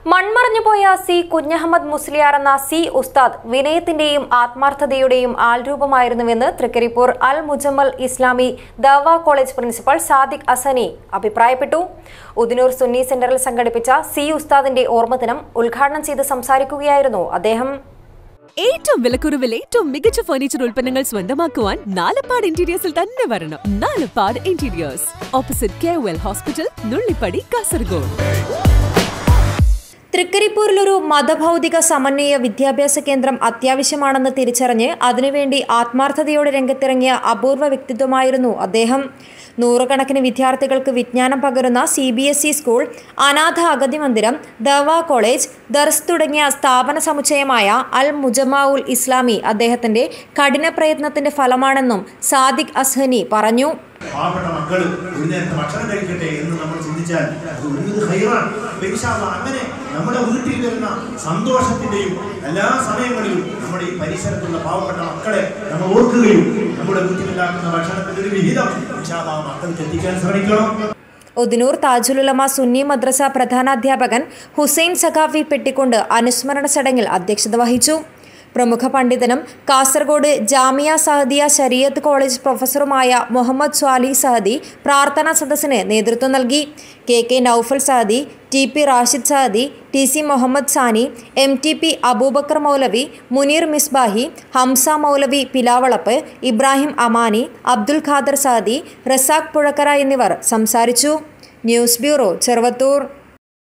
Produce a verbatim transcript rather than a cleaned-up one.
മൺമറഞ്ഞുപോയ C Kunjahammed Musliyar എന്ന C ഉസ്താദ് വിനയത്തിന്റെയും ആത്മാർത്ഥതയുടെയും ആൾരൂപമായിരുന്നുവെന്ന് തൃക്കരിപ്പൂർ അൽ മുജമ്മൽ ഇസ്ലാമി ദഅ്വ കോളേജ് പ്രിൻസിപ്പൽ സാദിഖ് അസനി അഭിപ്രായപ്പെട്ടു. ഉദിനൂർ സുന്നി സെന്ററിൽ സംഘടിപ്പിച്ച സി ഉസ്താദിന്റെ ഓർമ്മദിനം ഉദ്ഘാടനം ചെയ്ത് സംസാരിക്കുകയായിരുന്നു അദ്ദേഹം. ഏറ്റവും വിലക്കുറവിൽ ഏറ്റവും മികച്ച ഫർണിച്ചർ ഉൽപ്പന്നങ്ങൾ സ്വന്തമാക്കുവാൻ നാലപ്പാട് ഇന്റീരിയേഴ്സിൽ തന്നെ വരണം. Nalappad interiors, opposite K O L hospital, Nullippadi, Kasargod. തൃക്കരിപ്പൂരിലൊരു മതഭൗതിക സമന്വയ വിദ്യാഭ്യാസ കേന്ദ്രം അത്യാവശ്യമാണെന്ന് തിരിച്ചറിഞ്ഞ് അതിനുവേണ്ടി ആത്മാർത്ഥതയോടെ രംഗത്തിറങ്ങിയ അപൂർവ വ്യക്തിത്വമായിരുന്നു അദ്ദേഹം. നൂറുകണക്കിന് വിദ്യാർത്ഥികൾക്ക് വിജ്ഞാനം പകരുന്ന C B S E school, അനാഥ അഗതി മന്ദിരം, ദഅ്വ കോളേജ്, ദർസ് തുടങ്ങിയ സ്ഥാപന സമുച്ചയമായ അൽ മുജമ്മാഉൽ ഇസ്ലാമി അദ്ദേഹത്തിന്റെ കഠിന പ്രയത്നത്തിന്റെ ഫലമാണെന്നും സാദിഖ് അസ്ഹനി പറഞ്ഞു. പാവപ്പെട്ട മക്കൾ ഒരു നേരത്തെ ഭക്ഷണം കഴിക്കട്ടെ എന്ന് നമ്മൾ ചിന്തിച്ചാൽ അത് വലിയൊരു ഖൈറാണ്. അങ്ങനെ നമ്മുടെ വീട്ടിൽ വരുന്ന സന്തോഷത്തിന്റെയും എല്ലാ സമയങ്ങളിലും നമ്മുടെ ഈ പരിസരത്തുള്ള പാവപ്പെട്ട മക്കളെ നമ്മൾ ഓർക്കുകയും നമ്മുടെ വീട്ടിലുണ്ടാക്കുന്ന ഭക്ഷണത്തിന്റെ ഒരു വിഹിതം മക്കൾക്ക് എത്തിക്കാൻ ശ്രമിക്കണം. ഉദിനൂർ താജുൽ ഉലമ സുന്നി മദ്രസ പ്രധാനാധ്യാപകൻ ഹുസൈൻ സഖാഫി പെട്ടിക്കൊണ്ട് അനുസ്മരണ ചടങ്ങിൽ അധ്യക്ഷത വഹിച്ചു. പ്രമുഖ പണ്ഡിതനും കാസർഗോഡ് ജാമിയ സഹദിയ ശരീഅത്ത് കോളേജ് പ്രൊഫസറുമായ മുഹമ്മദ് സ്വാലി സഹദി പ്രാർത്ഥനാ സദസ്സിന് നേതൃത്വം നൽകി. K K Noufal Sadi, T P Rashid Sadi, T C Muhammad Sani, M T P Abubakar Moulavi, Munir Misbahi, Hamsa Moulavi Pilavalapp, Ibrahim Amani, Abdul Khader Sadi, Razak Puzhakkara എന്നിവർ സംസാരിച്ചു. News bureau, Cheruvathur.